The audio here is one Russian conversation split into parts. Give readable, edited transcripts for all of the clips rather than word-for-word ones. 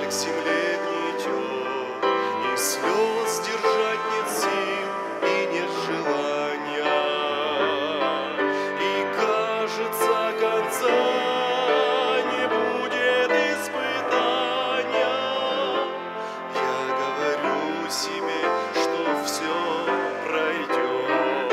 печаль к земле гнетет, и слез держать нет сил, и нет желания, и кажется, конца не будет испытания. Я говорю себе, что все пройдет,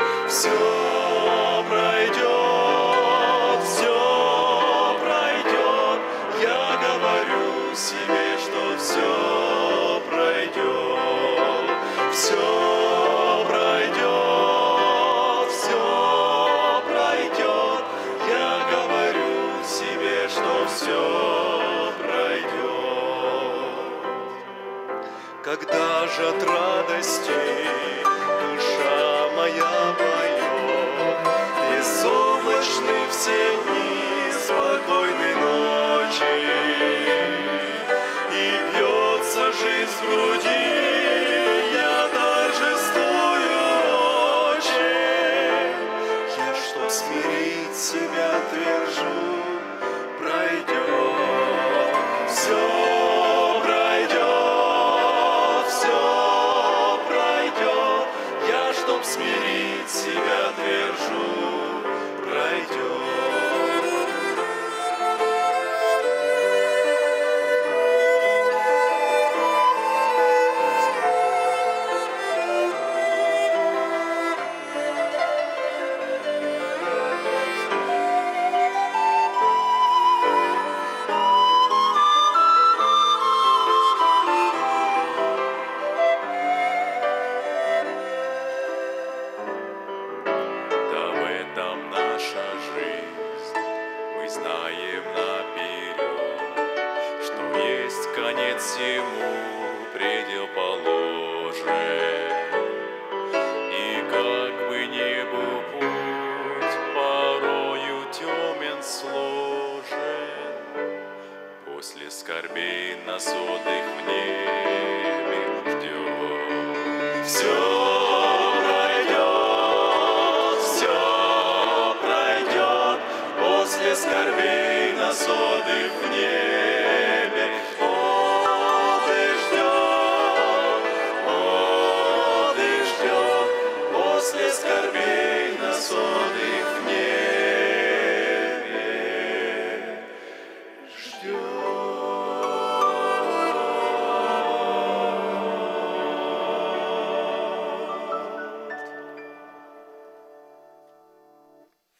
все пройдет, все пройдет. Я говорю себе, что все пройдет, все пройдет, все пройдет. Я говорю себе, что все пройдет. Когда же от радости душа моя поет, безоблачны все дни спокойной ночи, и бьется жизнь в груди, я торжествую очень. Я, чтоб смирить себя, твержу, пройдет, все пройдет, все пройдет. Я, чтоб смирить себя, твержу, пройдет. Знаем наперед, что есть конец всему, предел положен. И как бы ни был путь, порою темен, сложен, после скорбей нас отдых в небе ждет. Все после скорбей нас отдых в небе.